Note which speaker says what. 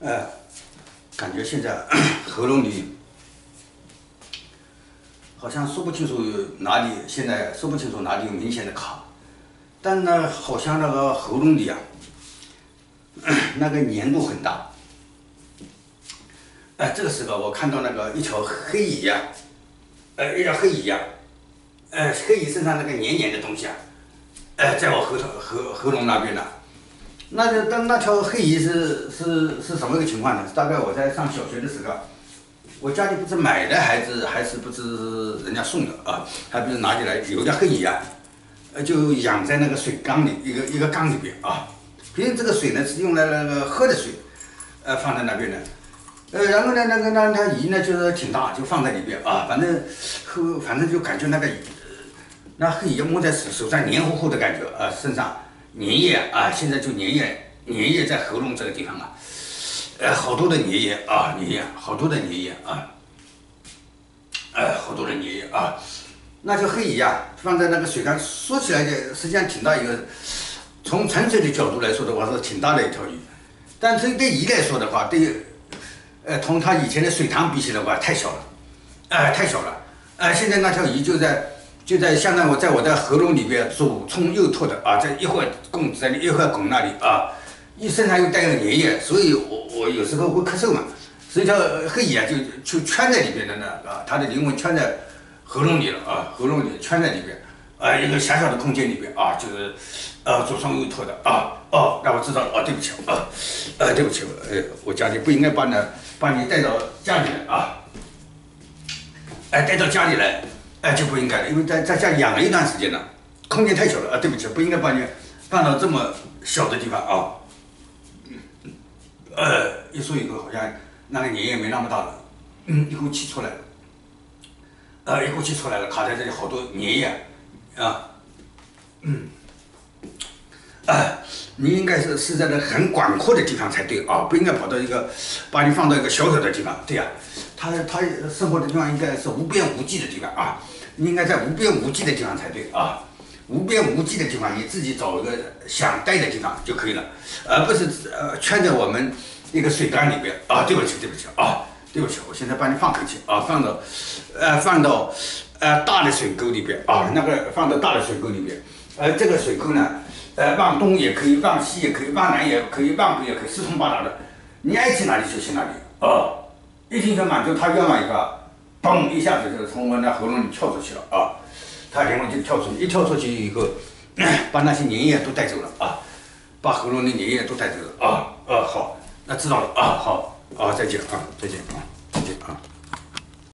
Speaker 1: 呃，感觉现在喉咙里好像说不清楚哪里，现在说不清楚哪里有明显的卡，但呢，好像那个喉咙里啊，那个粘度很大。这个时候我看到那个一条黑蚁呀、一条黑蚁呀、黑蚁身上那个黏黏的东西啊，在我喉咙那边呢。那条黑蚁是什么个情况呢？大概我在上小学的时候，我家里不知买的还是不知人家送的啊，还不是拿进来有条黑蚁啊，就养在那个水缸里一个缸里边啊。平时这个水呢是用来那个喝的水，放在那边的。然后呢，那条蚁呢就是挺大，就放在里边啊，反正就感觉那黑蚁摸在手上黏糊糊的感觉啊，身上粘液啊，现在就粘液在喉咙这个地方啊，好多的粘液啊，好多的粘液啊，好多的粘液啊，那条黑蚁啊，放在那个水缸，说起来实际上挺大一个，从纯粹的角度来说的话是挺大的一条鱼，但是对蚁来说的话，同它以前的水塘比起来的话，太小了，太小了，现在那条鱼就在相当于在我的喉咙里边左冲右突的啊，在一会儿拱这里，一会儿拱那里啊，身上又带有粘液，所以我有时候会咳嗽嘛，所以条黑蚁啊就圈在里边的呢啊，它的灵魂圈在喉咙里了啊，喉咙里圈在里边啊，一个狭小的空间里边啊，就是左冲右突的啊。那我知道了啊，对不起啊，对不起，我家里不应该把你带到家里来啊，带到家里来，就不应该了，因为在家里养了一段时间了，空间太小了啊，对不起，不应该把你放到这么小的地方啊，一说以后好像那个粘液没那么大了，一股气出来了，一股气出来了，卡在这里好多粘液啊，你应该是在那很广阔的地方才对啊，不应该把你放到一个小小的地方，对呀、他生活的地方应该是无边无际的地方啊，你应该在无边无际的地方才对啊，无边无际的地方你自己找一个想待的地方就可以了，而不是圈在我们一个水缸里边啊，对不起啊，对不起，我现在把你放回去啊，放到大的水沟里边啊，放到大的水沟里边，这个水沟呢。往东也可以，往西也可以，往南也可以，往北也可以，四通八达的，你爱去哪里就去哪里啊！一听说满洲，他愿望一个，嘣一下子就从我那喉咙里跳出去了啊！他灵魂就跳出去，一跳出去以后，把那些粘液都带走了啊，把喉咙的粘液都带走了啊！好，那知道了啊，好，再见啊，再见啊。